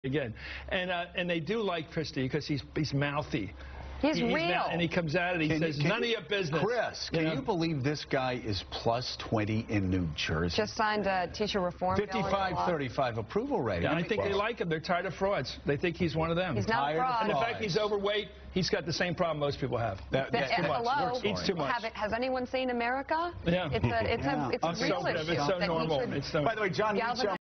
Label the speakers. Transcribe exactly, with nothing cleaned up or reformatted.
Speaker 1: Again, and uh, and they do like Christie because he's he's mouthy.
Speaker 2: He's,
Speaker 1: he's
Speaker 2: real.
Speaker 1: Mouth, and he comes out and he
Speaker 3: can
Speaker 1: says,
Speaker 3: you,
Speaker 1: none
Speaker 3: you,
Speaker 1: of your business.
Speaker 3: Chris, can you, know? you believe this guy is plus twenty in New Jersey?
Speaker 2: Just signed a teacher reform bill.
Speaker 3: fifty-five thirty-five approval rating.
Speaker 1: Yeah, I think they like him. They're tired of frauds. They think he's one of them.
Speaker 2: He's not a fraud.
Speaker 1: And in fact, he's overweight. He's got the same problem most people have.
Speaker 3: That, that's
Speaker 2: too much. Hello?
Speaker 1: Eats too much.
Speaker 2: Have it, has anyone seen America?
Speaker 1: Yeah.
Speaker 2: It's a, it's
Speaker 3: yeah.
Speaker 2: a, it's a real
Speaker 1: so,
Speaker 2: issue.
Speaker 1: It's so normal. It's so
Speaker 3: By the way, John,